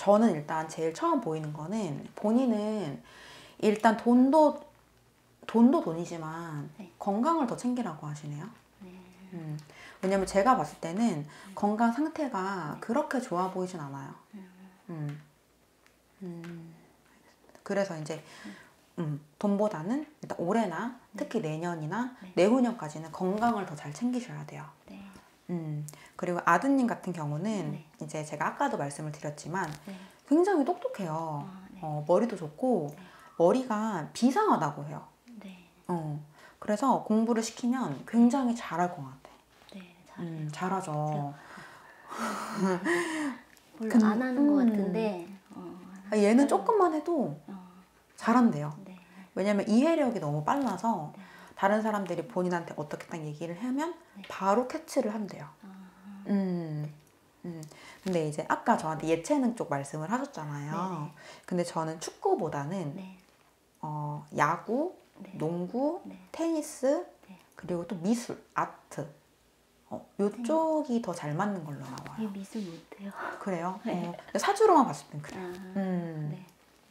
저는 일단 제일 처음 보이는 거는 본인은 일단 돈도 돈이지만 네. 건강을 더 챙기라고 하시네요. 네. 왜냐면 제가 봤을 때는 건강 상태가 그렇게 좋아 보이진 않아요. 그래서 이제 돈보다는 일단 올해나 특히 내년이나 내후년까지는 건강을 더 잘 챙기셔야 돼요. 네. 그리고 아드님 같은 경우는 네. 이제 제가 아까도 말씀을 드렸지만 네. 굉장히 똑똑해요. 네. 머리도 좋고 네. 머리가 비상하다고 해요. 네. 그래서 공부를 시키면 굉장히 잘할 것 같아. 네. 잘해요. 잘하죠. 별로 안 하는 것 같은데 얘는 조금만 해도 잘한대요. 네. 왜냐면 이해력이 너무 빨라서 다른 사람들이 본인한테 어떻게 딱 얘기를 하면 바로 캐치를 한대요. 근데 이제 아까 저한테 예체능 쪽 말씀을 하셨잖아요. 네네. 근데 저는 축구보다는 네. 야구, 네. 농구, 네. 테니스, 네. 그리고 또 미술, 아트 요쪽이 더 잘 맞는 걸로 나와요. 이 미술 못해요. 그래요? 네. 사주로만 봤을 땐 그래요. 네.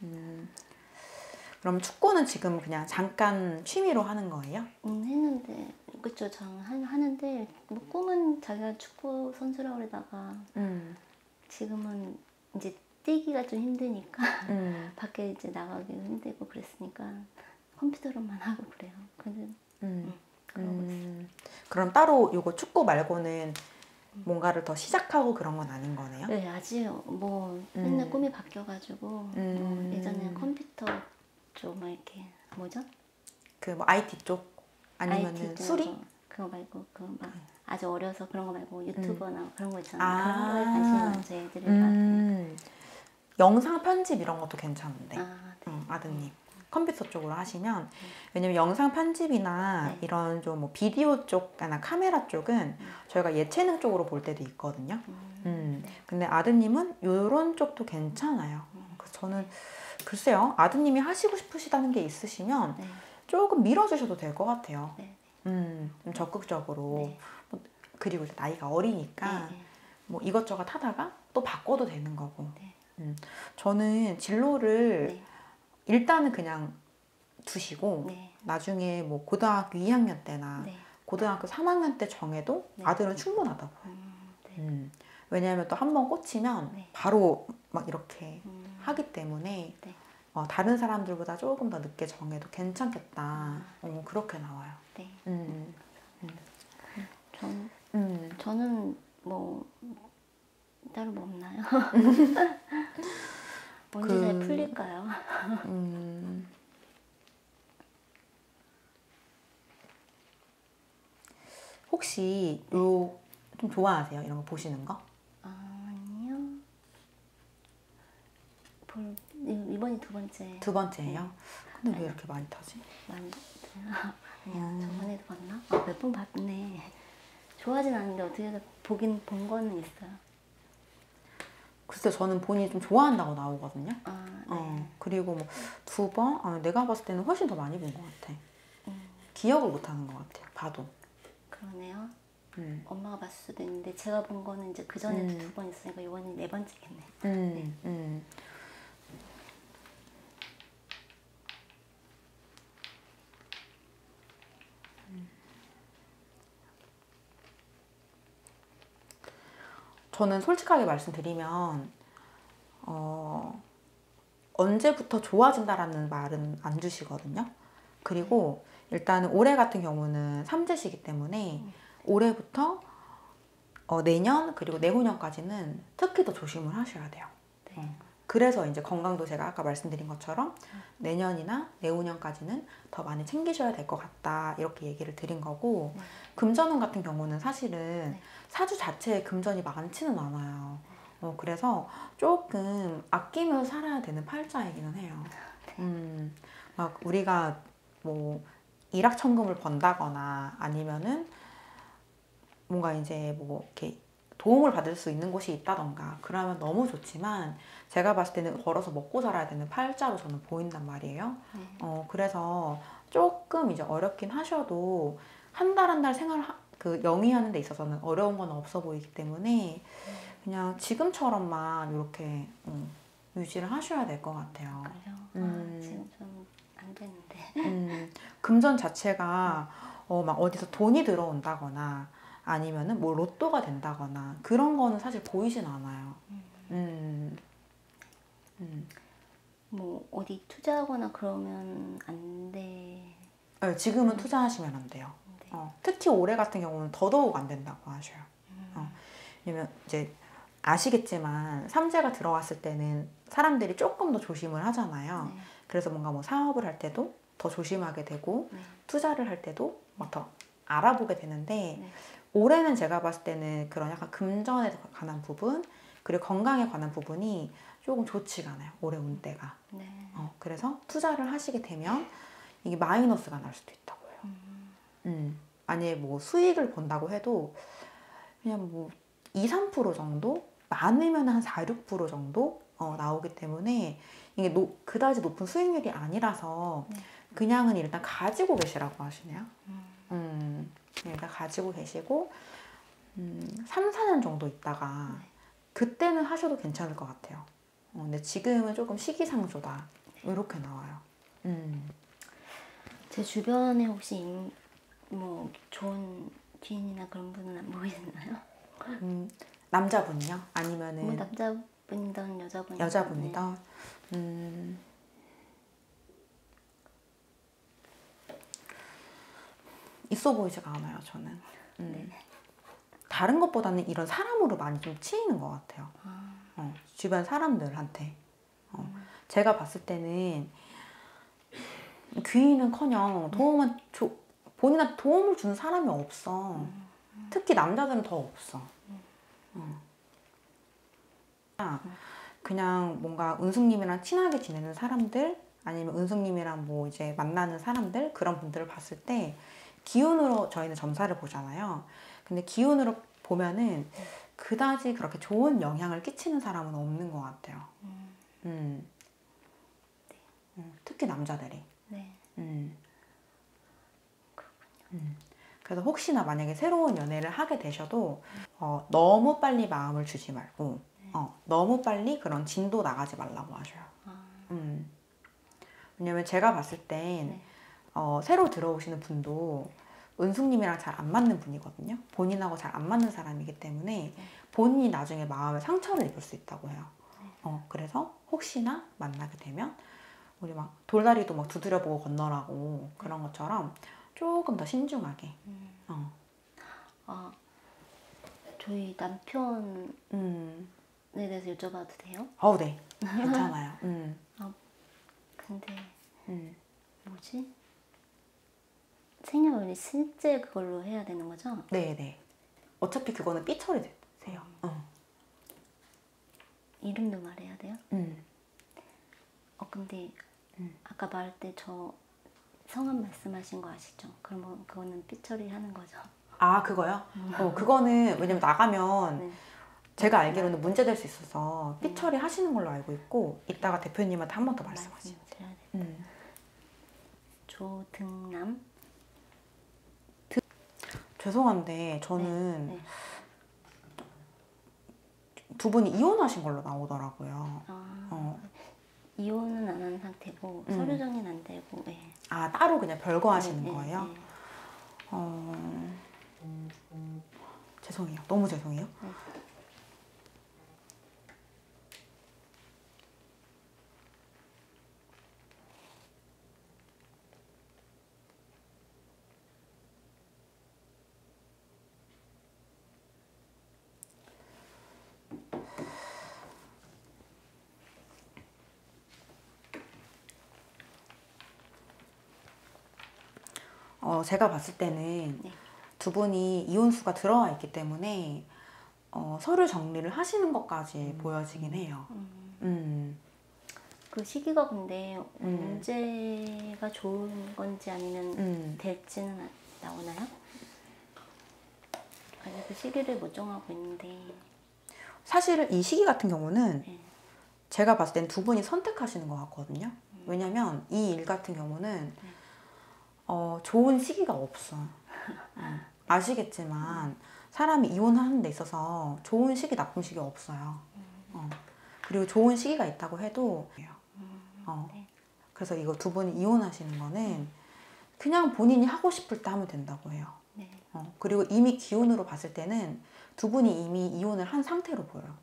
그럼 축구는 지금 그냥 잠깐 취미로 하는 거예요? 했는데 그쵸. 하는데 뭐 꿈은 자기가 축구 선수라고 그러다가 지금은 이제 뛰기가 좀 힘드니까 밖에 이제 나가기도 힘들고 그랬으니까 컴퓨터로만 하고 그래요. 근데 그러고 있어요. 그럼 따로 요거 축구 말고는 뭔가를 더 시작하고 그런 건 아닌 거네요? 네, 아직 뭐 맨날 꿈이 바뀌어가지고 뭐 예전에는 컴퓨터 쪽 막 이렇게 뭐죠? 그 뭐 IT 쪽 아니면은 IT 쪽 수리? 그거 말고 그 막 아주 어려서 그런 거 말고 유튜버나 그런 거 있잖아요. 그런 거에 관심이 많죠. 애들이 막. 영상 편집 이런 것도 괜찮은데. 네. 아드님. 컴퓨터 쪽으로 하시면 왜냐면 영상 편집이나 네. 이런 좀 뭐 비디오 쪽이나 카메라 쪽은 저희가 예체능 쪽으로 볼 때도 있거든요. 네. 근데 아드님은 이런 쪽도 괜찮아요. 그래서 저는 글쎄요, 아드님이 하시고 싶으시다는 게 있으시면 네. 조금 밀어주셔도 될 것 같아요. 네. 좀 적극적으로. 네. 그리고 나이가 어리니까 네. 뭐 이것저것 하다가 또 바꿔도 되는 거고. 네. 저는 진로를 네. 일단은 그냥 두시고 네. 나중에 뭐 고등학교 2학년 때나 네. 고등학교 3학년 때 정해도 아들은 충분하다고요. 네. 왜냐하면 또 한 번 꽂히면 네. 바로 막 이렇게 하기 때문에 네. 다른 사람들보다 조금 더 늦게 정해도 괜찮겠다. 그렇게 나와요. 네. 음. 저는 뭐 따로 뭐 없나요? 뭔지 잘 풀릴까요? 혹시 요 좀 좋아하세요? 이런 거 보시는 거? 아니요. 이번이 두 번째. 두 번째예요? 네. 근데 왜 이렇게 많이 타지? 아니야. 저번에도 봤나? 몇 번 봤네. 좋아하진 않는데 어떻게 본 거는 있어요. 글쎄 저는 본인이 좀 좋아한다고 나오거든요. 네. 그리고 뭐 두 번? 내가 봤을 때는 훨씬 더 많이 본 것 같아. 기억을 못 하는 것 같아요. 봐도. 그러네요. 엄마가 봤을 수도 있는데 제가 본 거는 이제 그 전에도 두 번 있으니까 이번이 네 번째겠네. 네. 저는 솔직하게 말씀드리면 언제부터 좋아진다라는 말은 안 주시거든요. 그리고 일단은 올해 같은 경우는 삼재시기 때문에 올해부터 내년 그리고 내후년까지는 특히 더 조심을 하셔야 돼요. 그래서 이제 건강도 제가 아까 말씀드린 것처럼 내년이나 내후년까지는 더 많이 챙기셔야 될 것 같다 이렇게 얘기를 드린 거고 금전운 같은 경우는 사실은 사주 자체에 금전이 많지는 않아요. 그래서 조금 아끼며 살아야 되는 팔자이기는 해요. 막 우리가 뭐 일확천금을 번다거나 아니면은 뭔가 이제 뭐 이렇게 도움을 받을 수 있는 곳이 있다던가 그러면 너무 좋지만 제가 봤을 때는 벌어서 먹고 살아야 되는 팔자로 저는 보인단 말이에요. 그래서 조금 이제 어렵긴 하셔도 한 달 한 달 생활 그 영위하는 데 있어서는 어려운 건 없어 보이기 때문에 그냥 지금처럼만 이렇게 유지를 하셔야 될 것 같아요. 그래요? 지금 좀 안 되는데. 금전 자체가 막 어디서 돈이 들어온다거나 아니면은 뭐 로또가 된다거나 그런 거는 사실 보이진 않아요. 뭐 어디 투자하거나 그러면 안 돼. 네, 지금은 투자하시면 안 돼요. 네. 특히 올해 같은 경우는 더더욱 안 된다고 하셔요. 왜냐면 이제 아시겠지만 삼재가 들어왔을 때는 사람들이 조금 더 조심을 하잖아요. 네. 그래서 뭔가 뭐 사업을 할 때도 더 조심하게 되고 네. 투자를 할 때도 막 더 알아보게 되는데 네. 올해는 제가 봤을 때는 그런 약간 금전에 관한 부분 그리고 건강에 관한 부분이 조금 좋지가 않아요. 올해 운대가. 네. 그래서 투자를 하시게 되면 이게 마이너스가 날 수도 있다고 해요. 만약에 뭐 수익을 본다고 해도 그냥 뭐 2, 3% 정도? 많으면 한 4, 6% 정도 나오기 때문에 이게 그다지 높은 수익률이 아니라서 네. 그냥은 일단 가지고 계시라고 하시네요. 일단 가지고 계시고 3, 4년 정도 있다가 네. 그때는 하셔도 괜찮을 것 같아요. 근데 지금은 조금 시기상조다. 이렇게 나와요. 제 주변에 혹시 뭐 좋은 귀인이나 그런 분은 안 보이시나요? 남자분이요? 아니면은 뭐 남자분이든 여자분이든. 여자분이다. 있어 보이지가 않아요, 저는. 네. 다른 것보다는 이런 사람으로 많이 좀 치이는 것 같아요. 주변 사람들한테. 제가 봤을 때는 귀인은커녕 본인한테 도움을 주는 사람이 없어. 특히 남자들은 더 없어. 그냥 뭔가 은숙님이랑 친하게 지내는 사람들 아니면 은숙님이랑 뭐 이제 만나는 사람들 그런 분들을 봤을 때 기운으로 저희는 점사를 보잖아요. 근데 기운으로 보면은 그다지 그렇게 좋은 영향을 끼치는 사람은 없는 것 같아요. 특히 남자들이. 네. 그래서 혹시나 만약에 새로운 연애를 하게 되셔도 너무 빨리 마음을 주지 말고 너무 빨리 그런 진도 나가지 말라고 하셔요. 왜냐면 제가 봤을 땐 네. 새로 들어오시는 분도 은숙님이랑 잘 안 맞는 분이거든요. 본인하고 잘 안 맞는 사람이기 때문에 본인이 나중에 마음에 상처를 입을 수 있다고 해요. 그래서 혹시나 만나게 되면 우리 막 돌다리도 막 두드려보고 건너라고 그런 것처럼 조금 더 신중하게. 저희 남편에 대해서 여쭤봐도 돼요? 네. 괜찮아요. 근데 뭐지? 생년월일 실제 그걸로 해야 되는 거죠? 네네. 어차피 그거는 삐 처리되세요. 이름도 말해야 돼요? 근데 아까 말할 때 저 성함 말씀하신 거 아시죠? 그러면 그거는 삐 처리하는 거죠? 아, 그거요? 그거는 왜냐면 나가면 네. 제가 알기로는 문제될 수 있어서 삐 처리하시는 걸로 알고 있고 이따가 대표님한테 한 번 더 말씀하시면 돼요. 조등남? 죄송한데 저는 네. 두 분이 이혼하신 걸로 나오더라고요. 이혼은 안 한 상태고 서류 정리는 안 되고. 네. 아, 따로 그냥 별거 하시는 거예요? 죄송해요. 너무 죄송해요. 제가 봤을 때는 두 분이 이혼수가 들어와 있기 때문에 서류 정리를 하시는 것까지 보여지긴 해요. 그 시기가 근데 언제가 좋은 건지 아니면 될지는 나오나요? 아직 그 시기를 못 정하고 있는데. 사실은 이 시기 같은 경우는 제가 봤을 땐 두 분이 선택하시는 것 같거든요. 왜냐면 이 일 같은 경우는 좋은 시기가 없어. 아시겠지만 사람이 이혼하는 데 있어서 좋은 시기 나쁜 시기 없어요. 그리고 좋은 시기가 있다고 해도 네. 그래서 이거 두 분이 이혼하시는 거는 그냥 본인이 하고 싶을 때 하면 된다고 해요. 네. 그리고 이미 기운으로 봤을 때는 두 분이 이미 이혼을 한 상태로 보여요.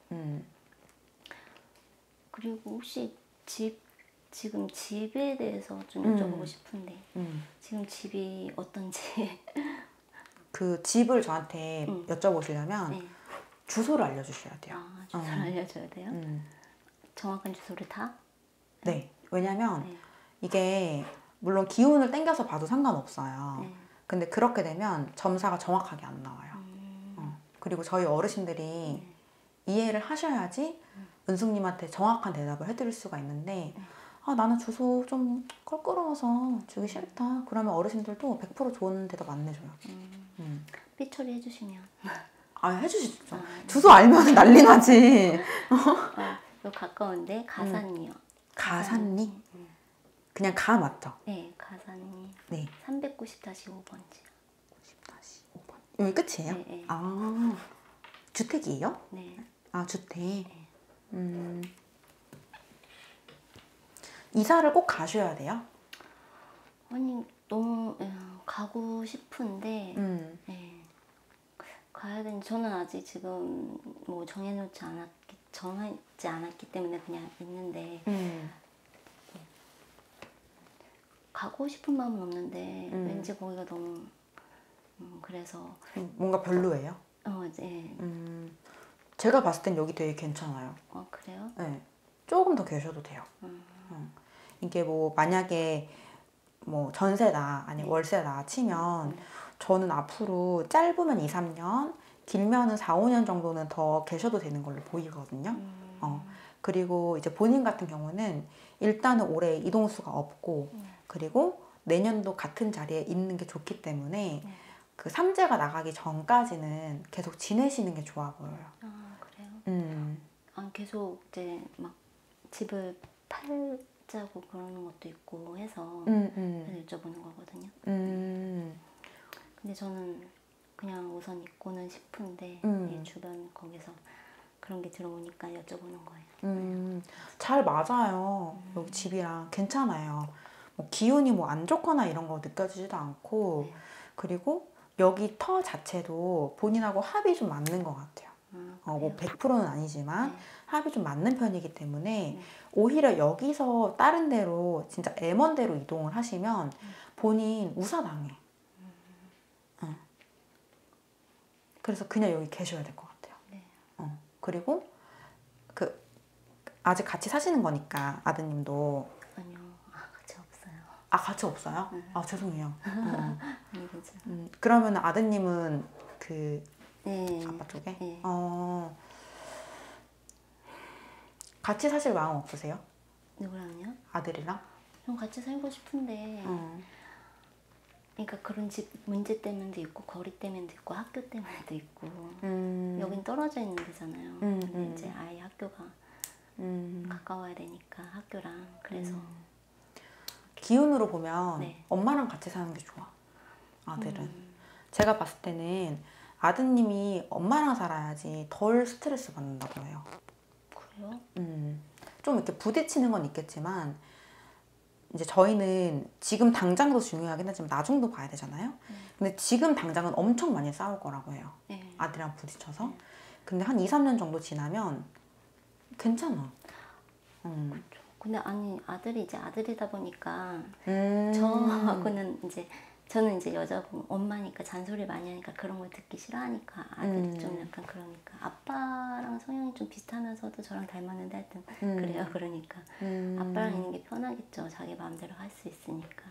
그리고 혹시 지금 집에 대해서 좀 여쭤보고 싶은데 지금 집이 어떤지. 그 집을 저한테 여쭤보시려면 네. 주소를 알려주셔야 돼요. 아, 주소를 알려줘야 돼요? 정확한 주소를 다? 네. 왜냐면 네. 이게 물론 기운을 땡겨서 봐도 상관없어요. 네. 근데 그렇게 되면 점사가 정확하게 안 나와요. 그리고 저희 어르신들이 이해를 하셔야지 은숙님한테 정확한 대답을 해드릴 수가 있는데 아 나는 주소 좀 껄끄러워서 주기 싫다. 그러면 어르신들도 100% 좋은 대답 안 내줘요. 삐처리 해주시면. 아 해주시죠. 주소 알면 난리 나지. 요 가까운데 가산이요. 가산리? 그냥 가 맞죠? 네, 가산이. 네. 390-5번지요. 10-5번. 여기 끝이에요? 네, 네. 아 주택이에요? 네. 아 주택. 이사를 꼭 가셔야 돼요? 아니 너무 가고 싶은데 네. 가야 되는 저는 아직 지금 뭐 정하지 않았기 때문에 그냥 있는데 가고 싶은 마음은 없는데 왠지 거기가 너무 그래서 뭔가 별로예요? 네. 제가 봤을 땐 여기 되게 괜찮아요. 그래요? 네. 조금 더 계셔도 돼요. 이게 뭐 만약에 뭐 전세다 아니면 월세다 치면 저는 앞으로 짧으면 2-3년 길면은 4-5년 정도는 더 계셔도 되는 걸로 보이거든요. 그리고 이제 본인 같은 경우는 일단은 올해 이동수가 없고 그리고 내년도 같은 자리에 있는 게 좋기 때문에 그 삼재가 나가기 전까지는 계속 지내시는 게 좋아 보여요. 아 그래요? 계속 이제 막 집을 팔자고 그러는 것도 있고 해서 그래서 여쭤보는 거거든요. 근데 저는 그냥 우선 있고는 싶은데 주변 거기서 그런 게 들어오니까 여쭤보는 거예요. 잘 맞아요. 여기 집이랑 괜찮아요. 뭐 기운이 뭐 안 좋거나 이런 거 느껴지지도 않고 그리고 여기 터 자체도 본인하고 합이 좀 맞는 것 같아요. 뭐 100%는 아니지만 합이 좀 맞는 편이기 때문에 오히려 여기서 다른 데로 진짜 M1대로 이동을 하시면 본인 우사당해. 그래서 그냥 여기 계셔야 될 것 같아요. 그리고 그 아직 같이 사시는 거니까 아드님도 아니요, 같이 없어요. 아 같이 없어요? 아 죄송해요. 아니 괜찮아요. 그러면 아드님은 그 네. 아빠 쪽에? 네. 같이 사실 마음 없으세요? 누구랑요? 아들이랑? 좀 같이 살고 싶은데 그러니까 그런 집 문제 때문에도 있고 거리 때문에도 있고 학교 때문에도 있고 여긴 떨어져 있는 데잖아요. 근데 이제 아이 학교가 가까워야 되니까 학교랑 그래서 기운으로 보면 네. 엄마랑 같이 사는 게 좋아. 아들은. 제가 봤을 때는 아드님이 엄마랑 살아야지 덜 스트레스 받는다고 해요. 그래요? 좀 이렇게 부딪히는 건 있겠지만 이제 저희는 지금 당장도 중요하긴 하지만 나중도 봐야 되잖아요. 근데 지금 당장은 엄청 많이 싸울 거라고 해요. 아들이랑 부딪혀서. 근데 한 2-3년 정도 지나면 괜찮아. 근데 아니 아들이 이제 아들이다 보니까 저는 이제 여자고 엄마니까 잔소리 많이 하니까 그런 걸 듣기 싫어하니까 아들이 좀 약간 그러니까 아빠랑 성향이 좀 비슷하면서도 저랑 닮았는데 하여튼 그래요. 그러니까 아빠랑 있는 게 편하겠죠. 자기 마음대로 할 수 있으니까.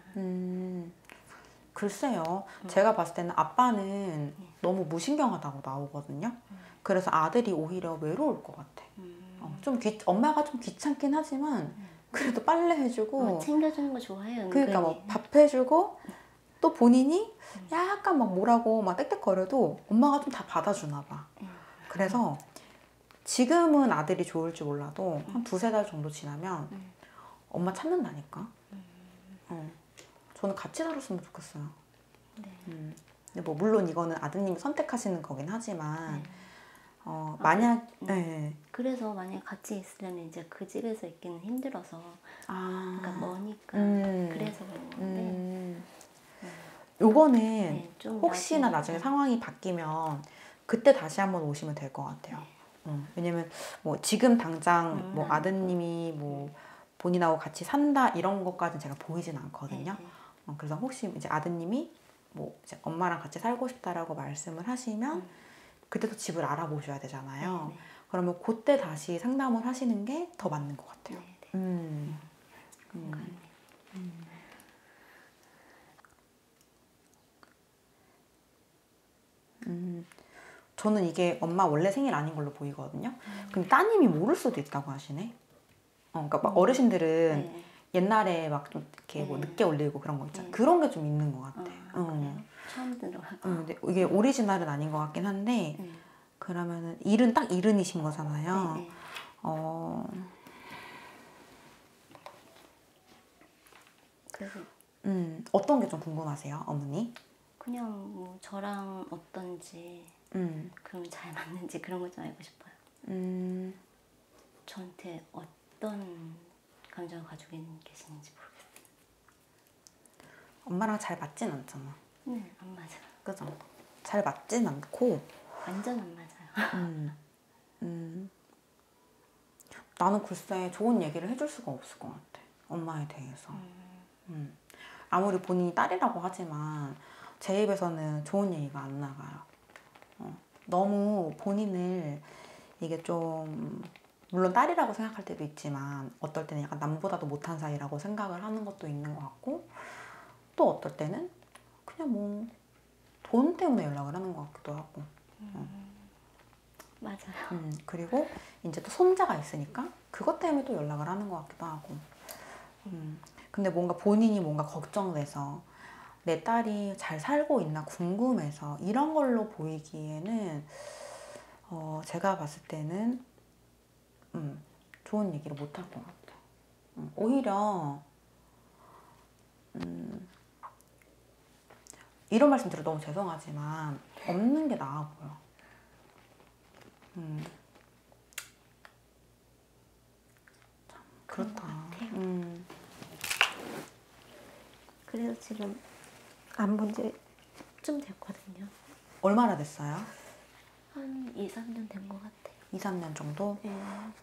글쎄요. 제가 봤을 때는 아빠는 너무 무신경하다고 나오거든요. 그래서 아들이 오히려 외로울 것 같아. 엄마가 좀 귀찮긴 하지만 그래도 빨래 해주고 챙겨주는 거 좋아해요. 그러니까 뭐 밥 해주고 또 본인이 약간 막 뭐라고 막 떽떽거려도 엄마가 좀 다 받아주나 봐. 그래서 지금은 아들이 좋을지 몰라도 한 2-3달 정도 지나면 엄마 찾는다니까. 저는 같이 살았으면 좋겠어요. 근데 뭐 물론 이거는 아드님이 선택하시는 거긴 하지만 만약 네. 그래서 만약에 같이 있으려면 이제 그 집에서 있기는 힘들어서 그러니까 머니까 그래서 그런 건데 요거는 네, 좀 혹시나 나중에 상황이 바뀌면 그때 다시 한번 오시면 될 것 같아요. 왜냐면 뭐 지금 당장 뭐 아드님이 뭐 본인하고 같이 산다 이런 것까지는 제가 보이진 않거든요. 그래서 혹시 이제 아드님이 뭐 이제 엄마랑 같이 살고 싶다라고 말씀을 하시면 그때도 집을 알아보셔야 되잖아요. 네네. 그러면 그때 다시 상담을 하시는 게 더 맞는 것 같아요. 저는 이게 엄마 원래 생일 아닌 걸로 보이거든요. 근데 따님이 모를 수도 있다고 하시네. 그러니까 막 어르신들은 네. 옛날에 막 좀 이렇게 뭐 늦게 올리고 그런 거 있잖아요. 그런 게 좀 있는 것 같아. 그래요? 처음 들어요. 근데 이게 오리지널은 아닌 것 같긴 한데 그러면은 일은 딱 일은이신 거잖아요. 네. 그래서 어떤 게 좀 궁금하세요, 어머니? 그냥 뭐 저랑 어떤지 그럼 잘 맞는지 그런 거 좀 알고 싶어요. 저한테 어떤 감정을 가지고 계시는지 모르겠어요. 엄마랑 잘 맞진 않잖아. 네, 안 맞아요. 그죠? 잘 맞진 않고 완전 안 맞아요. 나는 글쎄 좋은 얘기를 해줄 수가 없을 것 같아. 엄마에 대해서. 아무리 본인이 딸이라고 하지만 제 입에서는 좋은 얘기가 안 나가요. 너무 본인을 이게 좀 물론 딸이라고 생각할 때도 있지만 어떨 때는 약간 남보다도 못한 사이라고 생각을 하는 것도 있는 것 같고 또 어떨 때는 그냥 뭐 돈 때문에 연락을 하는 것 같기도 하고 맞아요. 그리고 이제 또 손자가 있으니까 그것 때문에 또 연락을 하는 것 같기도 하고 근데 뭔가 본인이 뭔가 걱정돼서 내 딸이 잘 살고 있나 궁금해서 이런 걸로 보이기에는 제가 봤을 때는 좋은 얘기를 못 할 것 같아. 오히려 이런 말씀 드려 너무 죄송하지만 없는 게 나아 보여. 그렇다. 그래서 지금 안 본 지 좀 됐거든요. 얼마나 됐어요? 한 2, 3년 된 것 같아요. 2, 3년 정도? 네.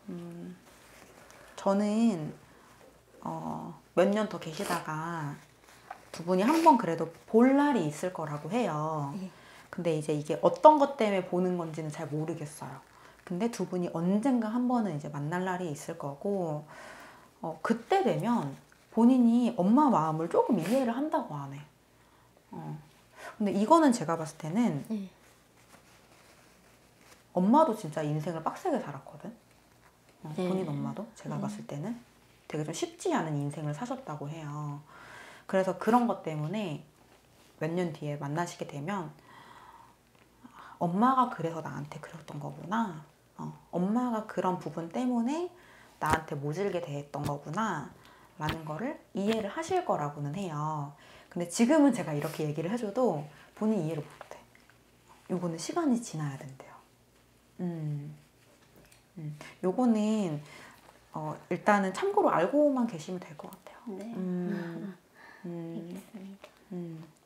저는 몇 년 더 계시다가 두 분이 한 번 그래도 볼 날이 있을 거라고 해요. 근데 이제 이게 어떤 것 때문에 보는 건지는 잘 모르겠어요. 근데 두 분이 언젠가 한 번은 이제 만날 날이 있을 거고 그때 되면 본인이 엄마 마음을 조금 이해를 한다고 하네. 근데 이거는 제가 봤을 때는 엄마도 진짜 인생을 빡세게 살았거든. 본인 엄마도 제가 봤을 때는 되게 좀 쉽지 않은 인생을 사셨다고 해요. 그래서 그런 것 때문에 몇 년 뒤에 만나시게 되면 엄마가 그래서 나한테 그랬던 거구나. 엄마가 그런 부분 때문에 나한테 모질게 대했던 거구나. 라는 거를 이해를 하실 거라고는 해요. 근데 지금은 제가 이렇게 얘기를 해줘도 본인이 이해를 못해. 요거는 시간이 지나야 된대요. 요거는 일단은 참고로 알고만 계시면 될 것 같아요. 네. 알겠습니다.